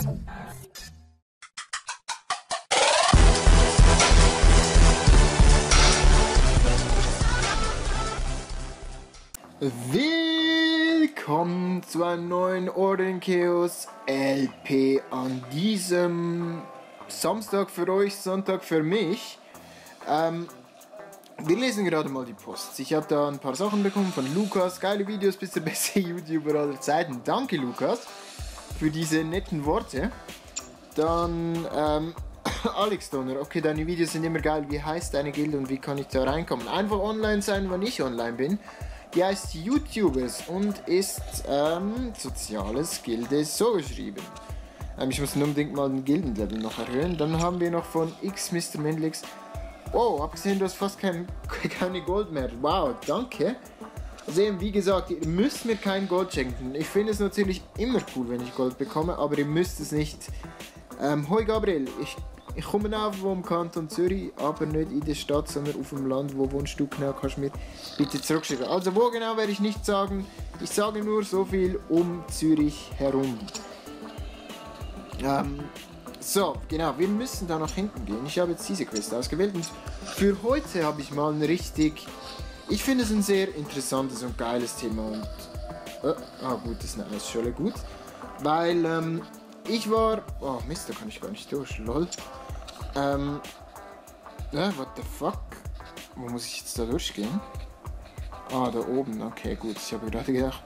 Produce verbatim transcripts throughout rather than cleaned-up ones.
Willkommen zu einem neuen Order in Chaos L P an diesem Samstag für euch, Sonntag für mich. Ähm, wir lesen gerade mal die Posts. Ich habe da ein paar Sachen bekommen von Lukas. Geile Videos, bist der beste YouTuber aller Zeiten. Danke Lukas für diese netten Worte. Dann ähm, Alex Donner. Okay, deine Videos sind immer geil. Wie heißt deine Gilde und wie kann ich da reinkommen? Einfach online sein, wenn ich online bin. Die heißt YouTubers und ist ähm, soziales Gilde so geschrieben. Ähm, ich muss unbedingt mal den Gildenlevel noch erhöhen. Dann haben wir noch von X Mister Mendlix. Wow, hab gesehen, du hast fast kein, keine Gold mehr. Wow, danke. Also eben, wie gesagt, ihr müsst mir kein Gold schenken. Ich finde es natürlich immer cool, wenn ich Gold bekomme, aber ihr müsst es nicht. Ähm, hoi Gabriel, ich, ich komme auch vom Kanton Zürich, aber nicht in der Stadt, sondern auf dem Land. Wo wohnst du genau? Kannst du mir bitte zurückschreiben. Also wo genau werde ich nicht sagen. Ich sage nur so viel um Zürich herum. Ähm, so, genau, wir müssen da nach hinten gehen. Ich habe jetzt diese Quest ausgewählt und für heute habe ich mal ein richtig... Ich finde es ein sehr interessantes und geiles Thema und... Äh, ah gut, das ist eine Eisscholle, gut. Weil, ähm, ich war... Oh Mist, da kann ich gar nicht durch, lol. Ähm... Ja, what the fuck? Wo muss ich jetzt da durchgehen? Ah, da oben, okay, gut, ich habe gerade gedacht...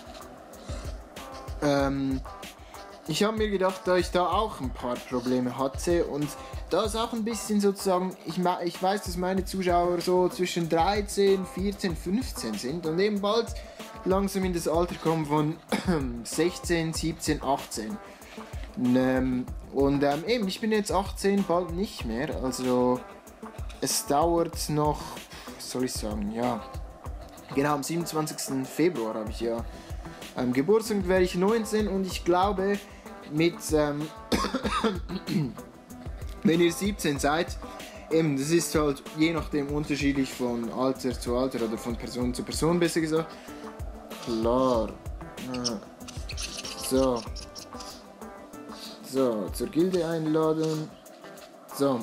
Ähm... Ich habe mir gedacht, da ich da auch ein paar Probleme hatte und da ist auch ein bisschen sozusagen, ich, ich weiß, dass meine Zuschauer so zwischen dreizehn, vierzehn, fünfzehn sind und eben bald langsam in das Alter kommen von sechzehn, siebzehn, achtzehn. Und, ähm, und ähm, eben, ich bin jetzt achtzehn, bald nicht mehr, also es dauert noch, was soll ich sagen, ja, genau am siebenundzwanzigsten Februar habe ich ja ähm, Geburtstag, werde ich neunzehn und ich glaube, mit, ähm, wenn ihr siebzehn seid, eben, das ist halt je nachdem unterschiedlich von Alter zu Alter oder von Person zu Person, besser gesagt. Klar. So. So, zur Gilde einladen. So.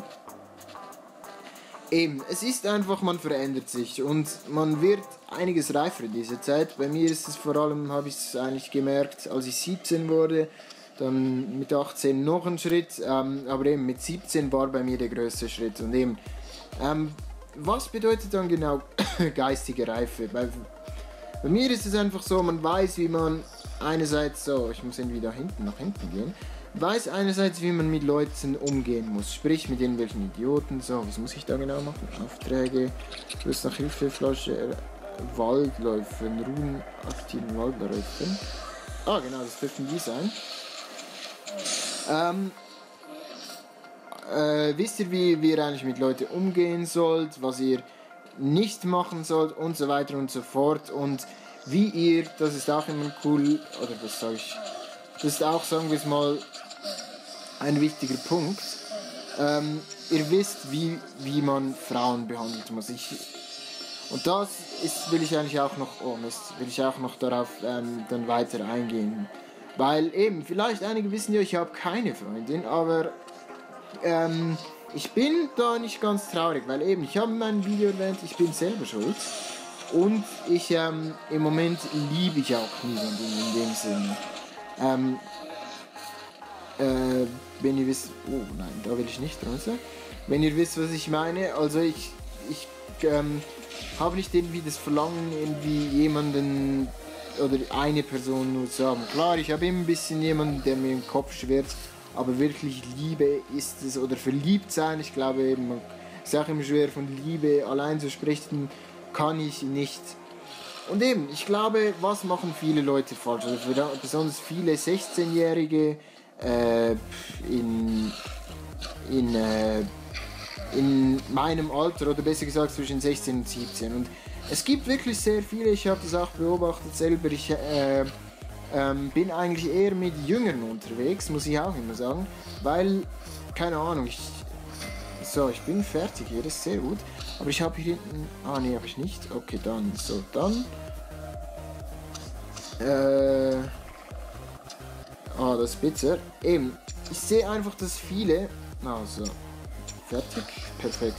Eben, es ist einfach, man verändert sich und man wird einiges reifer in dieser Zeit. Bei mir ist es vor allem, habe ich es eigentlich gemerkt, als ich siebzehn wurde, dann mit achtzehn noch ein Schritt, ähm, aber eben mit siebzehn war bei mir der größte Schritt. Und eben, ähm, was bedeutet dann genau geistige Reife? Bei, bei mir ist es einfach so, man weiß, wie man einerseits, so, ich muss irgendwie da hinten, nach hinten gehen, weiß einerseits, wie man mit Leuten umgehen muss, sprich mit irgendwelchen Idioten. So, was muss ich da genau machen? Aufträge, Lust nach Hilfeflasche, äh, Waldläufen, Ruhen, aktiven Waldläufen. Ah, genau, das dürfen die sein. Ähm, äh, wisst ihr, wie, wie ihr eigentlich mit Leuten umgehen sollt, was ihr nicht machen sollt und so weiter und so fort und wie ihr, das ist auch immer cool, oder was sage ich, das ist auch, sagen wir es mal, ein wichtiger Punkt. Ähm, ihr wisst, wie, wie man Frauen behandeln muss. Ich, und das ist, will ich eigentlich auch noch, oh Mist, will ich auch noch darauf ähm, dann weiter eingehen. Weil eben, vielleicht einige wissen ja, ich habe keine Freundin, aber ähm, ich bin da nicht ganz traurig, weil eben, ich habe in meinem Video erwähnt, ich bin selber schuld. Und ich, ähm, im Moment liebe ich auch niemanden in dem Sinne. Ähm, äh, wenn ihr wisst, oh nein, da will ich nicht raus. Wenn ihr wisst, was ich meine, also ich, ich ähm, habe nicht irgendwie das Verlangen, irgendwie jemanden oder eine Person nur zu haben. Klar, ich habe immer ein bisschen jemanden, der mir im Kopf schwirrt, aber wirklich Liebe ist es, oder verliebt sein, ich glaube eben, man ist auch immer schwer von Liebe allein zu sprechen, kann ich nicht. Und eben, ich glaube, was machen viele Leute falsch, also besonders viele sechzehnjährige äh, in, in, äh, in meinem Alter, oder besser gesagt zwischen sechzehn und siebzehn. Und es gibt wirklich sehr viele, ich habe das auch beobachtet selber, ich äh, ähm, bin eigentlich eher mit Jüngeren unterwegs, muss ich auch immer sagen, weil, keine Ahnung, ich, so, ich bin fertig hier, das ist sehr gut, aber ich habe hier hinten, ah ne, habe ich nicht, okay, dann, so, dann, äh, Ah, das Spitzer. Eben, ich sehe einfach, dass viele... Also, fertig, perfekt.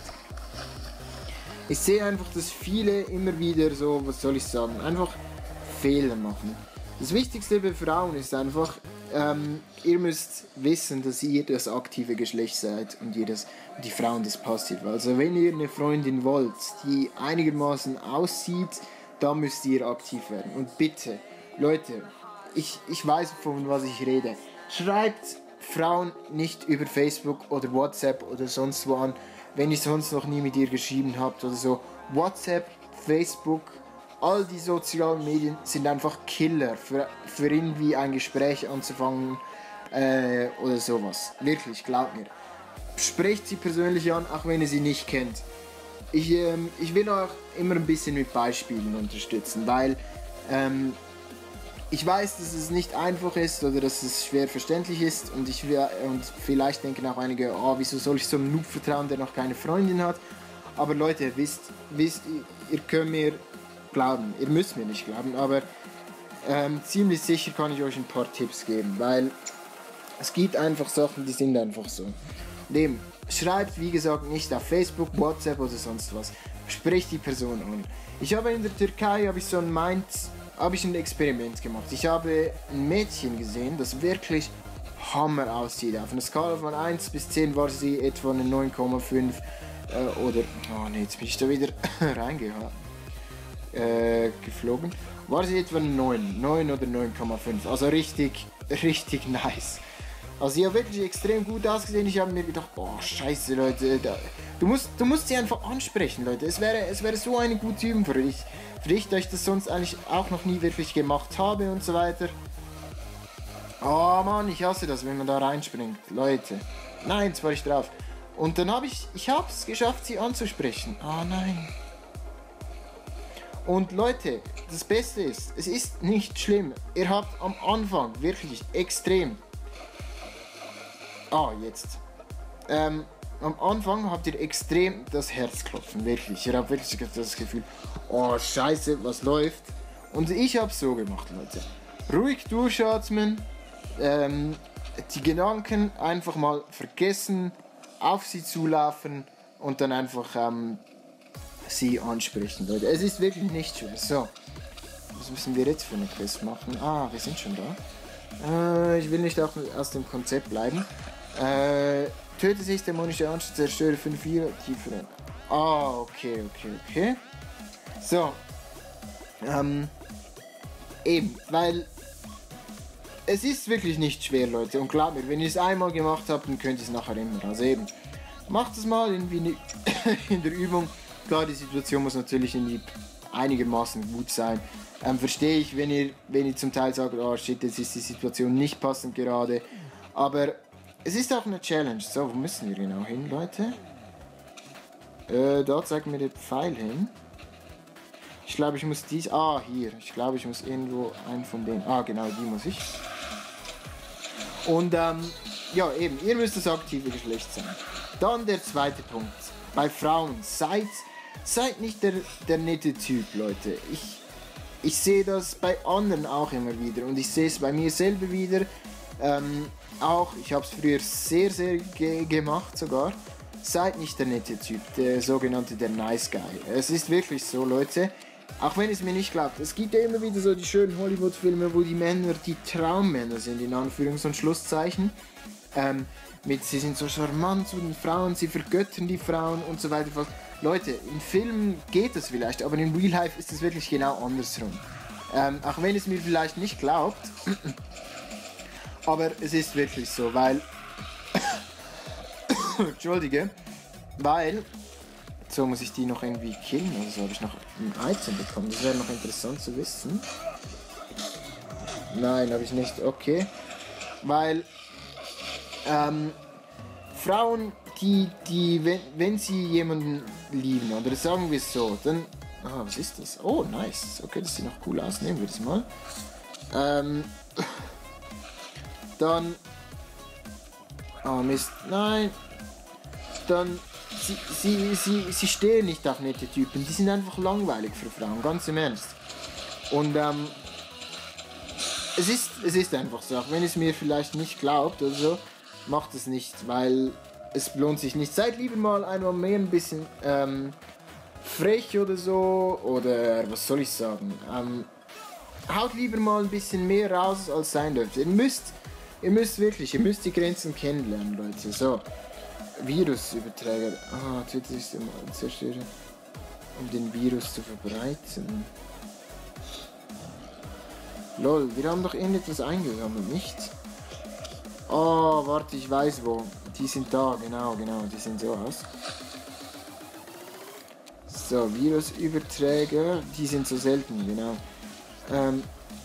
Ich sehe einfach, dass viele immer wieder so, was soll ich sagen, einfach Fehler machen. Das Wichtigste bei Frauen ist einfach, ähm, ihr müsst wissen, dass ihr das aktive Geschlecht seid und ihr das, die Frauen das passive. Also wenn ihr eine Freundin wollt, die einigermaßen aussieht, dann müsst ihr aktiv werden. Und bitte, Leute, ich, ich weiß, von was ich rede. Schreibt Frauen nicht über Facebook oder WhatsApp oder sonst wo an, wenn ihr sonst noch nie mit ihr geschrieben habt oder so. WhatsApp, Facebook, all die sozialen Medien sind einfach Killer für, für irgendwie ein Gespräch anzufangen äh, oder sowas. Wirklich, glaubt mir. Sprecht sie persönlich an, auch wenn ihr sie nicht kennt. Ich, ähm, ich will auch immer ein bisschen mit Beispielen unterstützen, weil ähm, ich weiß, dass es nicht einfach ist oder dass es schwer verständlich ist und, ich, und vielleicht denken auch einige, oh, wieso soll ich so einem Noob vertrauen, der noch keine Freundin hat. Aber Leute, wisst, wisst ihr könnt mir glauben, ihr müsst mir nicht glauben, aber ähm, ziemlich sicher kann ich euch ein paar Tipps geben, weil es gibt einfach Sachen, die sind einfach so. Dem, schreibt wie gesagt nicht auf Facebook, WhatsApp oder sonst was. Sprecht die Person an. Ich habe in der Türkei habe ich so ein Mind habe ich ein Experiment gemacht. Ich habe ein Mädchen gesehen, das wirklich Hammer aussieht. Auf einer Skala von eins bis zehn war sie etwa eine neun Komma fünf äh, oder... Oh ne, jetzt bin ich da wieder reingeflogen. Äh, geflogen. War sie etwa eine neun, neun oder neun Komma fünf. Also richtig, richtig nice. Also sie hat wirklich extrem gut ausgesehen. Ich habe mir gedacht, oh scheiße Leute, da, du, musst, du musst sie einfach ansprechen, Leute. Es wäre, es wäre so eine gute Übung für dich. Für dich, da ich das sonst eigentlich auch noch nie wirklich gemacht habe und so weiter. Oh Mann, ich hasse das, wenn man da reinspringt, Leute. Nein, jetzt war ich drauf. Und dann habe ich, ich habe es geschafft, sie anzusprechen. Oh nein. Und Leute, das Beste ist, es ist nicht schlimm. Ihr habt am Anfang wirklich extrem... Ah, jetzt. Ähm, am Anfang habt ihr extrem das Herzklopfen, wirklich. Ihr habt wirklich das Gefühl, oh Scheiße, was läuft? Und ich habe so gemacht, Leute. Ruhig durchatmen, ähm, die Gedanken einfach mal vergessen, auf sie zulaufen und dann einfach ähm, sie ansprechen, Leute. Es ist wirklich nicht schwer. So, was müssen wir jetzt für eine Quest machen? Ah, wir sind schon da. Äh, ich will nicht auch aus dem Konzept bleiben. Äh, töte sich dämonische Anstalt, zerstöre fünf vier tiefer. Ah, okay, okay, okay. So. Ähm. Eben, weil es ist wirklich nicht schwer, Leute. Und glaubt mir, wenn ihr es einmal gemacht habt, dann könnt ihr es nachher immer. Also eben, macht es mal irgendwie in der Übung. Klar, die Situation muss natürlich in die einigermaßen gut sein. Ähm, verstehe ich, wenn ihr, wenn ihr zum Teil sagt, oh shit, jetzt ist die Situation nicht passend gerade. Aber es ist auch eine Challenge. So, wo müssen wir genau hin, Leute? Äh, da zeigt mir der Pfeil hin. Ich glaube, ich muss dies... Ah, hier. Ich glaube, ich muss irgendwo einen von denen... Ah, genau, die muss ich. Und, ähm, ja, eben. Ihr müsst das aktive Geschlecht sein. Dann der zweite Punkt. Bei Frauen. Seid, seid nicht der, der nette Typ, Leute. Ich, ich sehe das bei anderen auch immer wieder. Und ich sehe es bei mir selber wieder. Ähm... Auch, ich habe es früher sehr, sehr ge gemacht sogar. Seid nicht der nette Typ, der sogenannte der Nice Guy. Es ist wirklich so, Leute. Auch wenn es mir nicht glaubt. Es gibt ja immer wieder so die schönen Hollywood-Filme, wo die Männer die Traummänner sind, in Anführungs- und Schlusszeichen. Ähm, mit, sie sind so charmant zu den Frauen, sie vergöttern die Frauen und so weiter. Leute, in Filmen geht das vielleicht, aber in Real Life ist es wirklich genau andersrum. Ähm, auch wenn es mir vielleicht nicht glaubt... Aber es ist wirklich so, weil... Entschuldige. Weil... So muss ich die noch irgendwie killen oder so. Habe ich noch ein Item bekommen? Das wäre noch interessant zu wissen. Nein, habe ich nicht. Okay. Weil... Ähm... Frauen, die... die wenn, wenn sie jemanden lieben, oder sagen wir es so, dann... Ah, was ist das? Oh, nice. Okay, das sieht noch cool aus. Nehmen wir das mal. Ähm... Dann... Oh Mist, nein. Dann... Sie, sie, sie, sie stehen nicht auf nette Typen. Die sind einfach langweilig für Frauen, ganz im Ernst. Und ähm... es ist, es ist einfach so, auch wenn es mir vielleicht nicht glaubt oder so, macht es nicht, weil es lohnt sich nicht. Seid lieber mal einmal mehr ein bisschen ähm, frech oder so, oder was soll ich sagen, ähm, haut lieber mal ein bisschen mehr raus, als sein dürft. Ihr müsst, ihr müsst wirklich, ihr müsst die Grenzen kennenlernen, Leute. So, Virusüberträger. Ah, Twitter ist immer zerstören, um den Virus zu verbreiten. Lol, wir haben doch irgendetwas eingesammelt, nicht? Oh, warte, ich weiß wo. Die sind da, genau, genau, die sehen so aus. So, Virusüberträger, die sind so selten, genau. Ähm,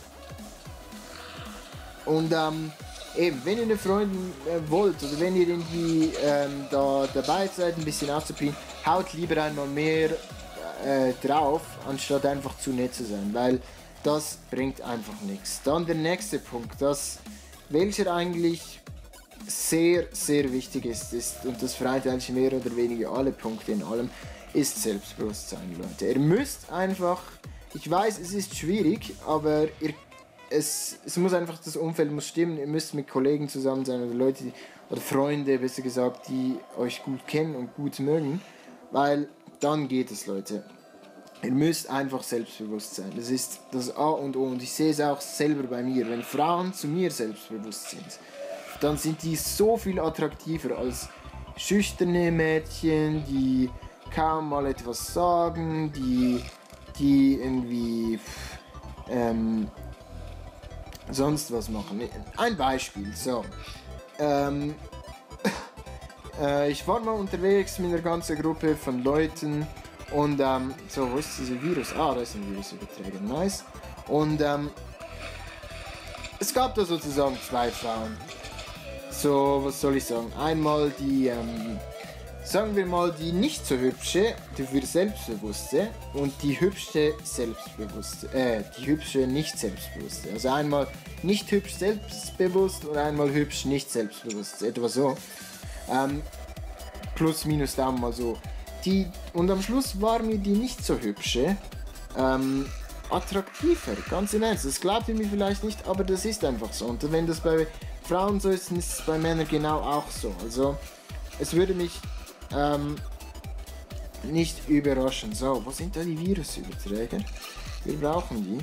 und ähm, eben, wenn ihr eine Freundin äh, wollt oder wenn ihr irgendwie ähm, da dabei seid, ein bisschen aufzupielen, haut lieber einmal mehr äh, drauf, anstatt einfach zu nett zu sein, weil das bringt einfach nichts. Dann der nächste Punkt, das, welcher eigentlich sehr, sehr wichtig ist, ist, und das vereint eigentlich mehr oder weniger alle Punkte in allem, ist Selbstbewusstsein, Leute. Ihr müsst einfach, ich weiß, es ist schwierig, aber ihr, es, es muss einfach, das Umfeld muss stimmen, ihr müsst mit Kollegen zusammen sein oder Leute, oder Freunde, besser gesagt, die euch gut kennen und gut mögen, weil dann geht es, Leute. Ihr müsst einfach selbstbewusst sein. Das ist das A und O. Und ich sehe es auch selber bei mir. Wenn Frauen zu mir selbstbewusst sind, dann sind die so viel attraktiver als schüchterne Mädchen, die kaum mal etwas sagen, die, die irgendwie ähm, sonst was machen. Ein Beispiel, so. Ähm, äh, ich war mal unterwegs mit einer ganzen Gruppe von Leuten. Und ähm, so, wo ist dieser Virus? Ah, da ist ein Virusüberträger, nice. Und ähm, es gab da sozusagen zwei Frauen. So, was soll ich sagen? Einmal die, ähm, sagen wir mal, die nicht so hübsche, die für Selbstbewusste, und die hübsche Selbstbewusste, äh, die hübsche nicht Selbstbewusste. Also einmal nicht hübsch selbstbewusst und einmal hübsch nicht selbstbewusst, etwa so. Ähm, plus, minus, Daumen mal so. Die, und am Schluss war mir die nicht so hübsche ähm, attraktiver, ganz im Ernst. Das glaubt ihr mir vielleicht nicht, aber das ist einfach so. Und wenn das bei Frauen so ist, dann ist es bei Männern genau auch so. Also es würde mich ähm, nicht überraschen. So, wo sind da die Virusüberträger? Wir brauchen die.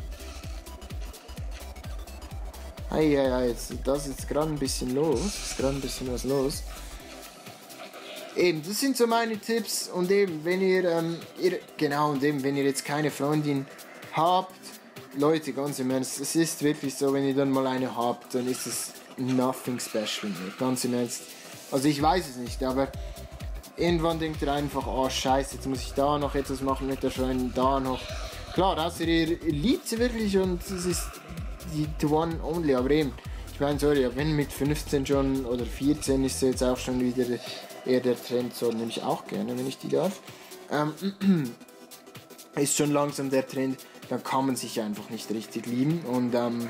Hey, hey, hey, jetzt, das ist gerade ein bisschen los. Ist gerade ein bisschen was los. Eben, das sind so meine Tipps, und eben, wenn ihr, ähm, ihr, genau, und eben, wenn ihr jetzt keine Freundin habt, Leute, ganz im Ernst, es ist wirklich so, wenn ihr dann mal eine habt, dann ist es nothing special mehr, ganz im Ernst. Also ich weiß es nicht, aber irgendwann denkt ihr einfach, oh scheiße, jetzt muss ich da noch etwas machen mit der Freundin, da noch. Klar, außer ihr, ihr liebt sie wirklich und es ist die the one only, aber eben, ich meine, sorry, wenn mit fünfzehn schon oder vierzehn ist sie jetzt auch schon wieder eher der Trend, so nehme ich auch gerne, wenn ich die darf. Ähm, ist schon langsam der Trend, dann kann man sich einfach nicht richtig lieben. Und ähm,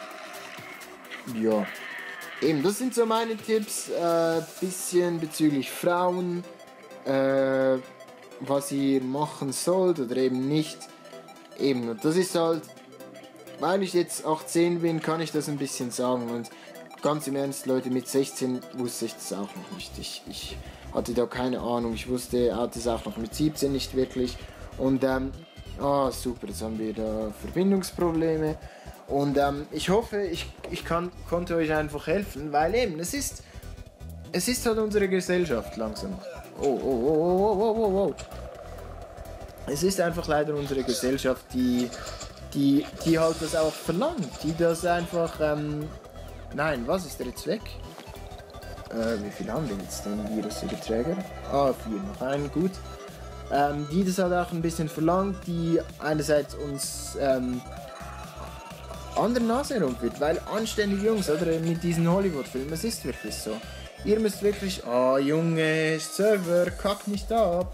ja, eben, das sind so meine Tipps, äh, bisschen bezüglich Frauen, äh, was ihr machen sollt oder eben nicht. Eben, und das ist halt, weil ich jetzt achtzehn bin, kann ich das ein bisschen sagen. Und ganz im Ernst, Leute, mit sechzehn wusste ich das auch noch nicht. Ich, ich hatte da keine Ahnung. Ich wusste das auch noch mit siebzehn nicht wirklich. Und, ähm, ah, super, jetzt haben wir da Verbindungsprobleme. Und ähm, ich hoffe, ich, ich kann, konnte euch einfach helfen, weil eben, es ist, es ist halt unsere Gesellschaft langsam. Oh, oh, oh, oh, oh, oh, oh. Es ist einfach leider unsere Gesellschaft, die, die, die halt das auch verlangt. Die das einfach, ähm, nein, was ist der jetzt weg? Äh, wie viel haben wir jetzt den Virusüberträger? Ah, vier, noch einen, gut. Ähm, die das halt auch ein bisschen verlangt, die einerseits uns ähm, an der Nase herumführt, weil anständige Jungs, oder mit diesen Hollywood-Filmen, es ist wirklich so. Ihr müsst wirklich, ah oh, Junge, Server, kack nicht ab.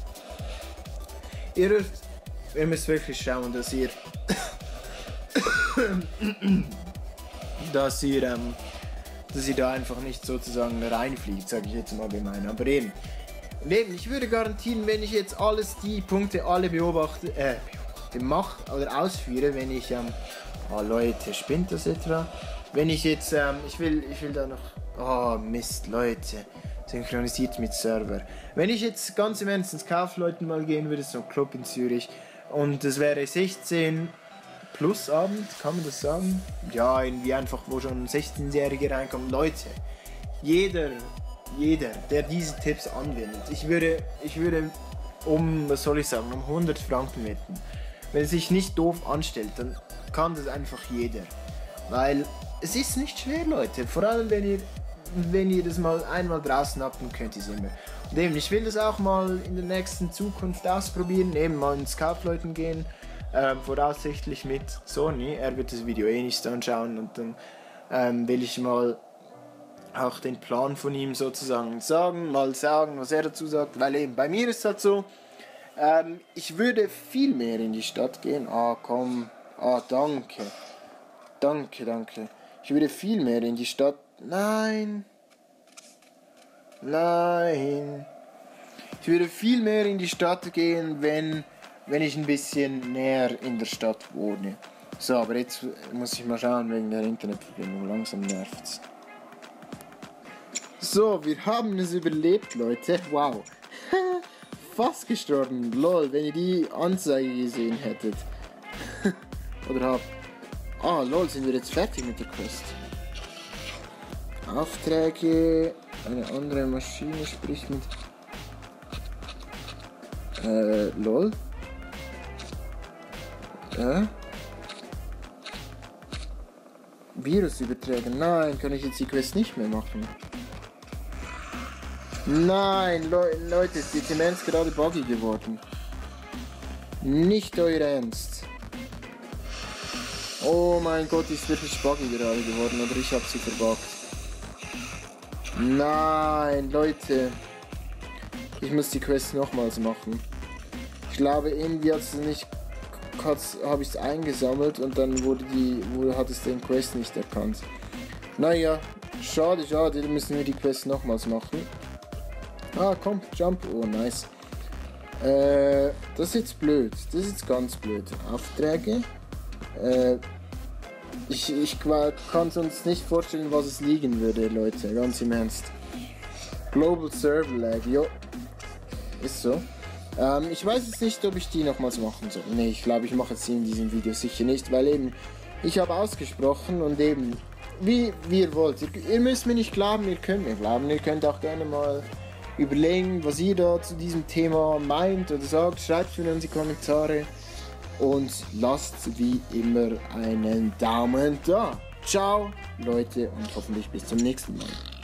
Ihr müsst, ihr müsst wirklich schauen, dass ihr dass ihr, ähm, dass ihr da einfach nicht sozusagen reinfliegt, sage ich jetzt mal gemein. Aber eben, und eben, ich würde garantieren, wenn ich jetzt alles, die Punkte alle beobachte, äh, mache oder ausführe, wenn ich ähm, Oh Leute, spinnt das etwa? Wenn ich jetzt, ähm, ich will, ich will da noch, oh Mist, Leute, synchronisiert mit Server. Wenn ich jetzt ganz im Ernst ins Kaufleuten mal gehen würde, so ein Club in Zürich, und es wäre sechzehn plus Abend, kann man das sagen? Ja, irgendwie einfach, wo schon sechzehnjährige reinkommen. Leute, jeder, jeder, der diese Tipps anwendet, ich würde, ich würde um, was soll ich sagen, um hundert Franken wetten. Wenn er sich nicht doof anstellt, dann kann das einfach jeder. Weil es ist nicht schwer, Leute. Vor allem, wenn ihr, wenn ihr das mal einmal draußen habt, dann könnt ihr es immer. Und eben, ich will das auch mal in der nächsten Zukunft ausprobieren, eben mal ins Kaufleuten gehen. Ähm, voraussichtlich mit Sony. Er wird das Video eh nicht anschauen und dann ähm, will ich mal auch den Plan von ihm sozusagen sagen, mal sagen, was er dazu sagt, weil eben bei mir ist es halt so, ähm, ich würde viel mehr in die Stadt gehen. Ah, komm, ah, danke, danke, danke. Ich würde viel mehr in die Stadt, nein, nein. Ich würde viel mehr in die Stadt gehen, wenn... wenn ich ein bisschen näher in der Stadt wohne. So, aber jetzt muss ich mal schauen wegen der Internetverbindung. Langsam nervt's. So, wir haben es überlebt, Leute. Wow. Fast gestorben. Lol, wenn ihr die Anzeige gesehen hättet. Oder habt. Ah, lol, sind wir jetzt fertig mit der Quest. Aufträge. Eine andere Maschine spricht mit... Äh, lol. Äh? Virus übertragen. Nein, kann ich jetzt die Quest nicht mehr machen. Nein, Le Leute, ist die Demenz gerade buggy geworden. Nicht euer Ernst. Oh mein Gott, ist wirklich buggy gerade geworden, oder ich habe sie verbuggt. Nein, Leute. Ich muss die Quest nochmals machen. Ich glaube, irgendwie hat es nicht... habe ich es eingesammelt und dann wurde die, wurde, hat es den Quest nicht erkannt. Naja, schade, schade, dann müssen wir die Quest nochmals machen. Ah, komm, Jump, oh nice. Äh, das ist jetzt blöd, das ist jetzt ganz blöd. Aufträge. Äh, ich, ich kann es uns nicht vorstellen, was es liegen würde, Leute, ganz im Ernst. Global Server Lag, jo. Ist so. Ähm, ich weiß jetzt nicht, ob ich die nochmals machen soll. Ne, ich glaube, ich mache jetzt sie in diesem Video sicher nicht, weil eben, ich habe ausgesprochen und eben, wie, wie ihr wollt. Ihr, ihr müsst mir nicht glauben, ihr könnt mir glauben. Ihr könnt auch gerne mal überlegen, was ihr da zu diesem Thema meint oder sagt. Schreibt mir in die Kommentare und lasst wie immer einen Daumen da. Ciao, Leute, und hoffentlich bis zum nächsten Mal.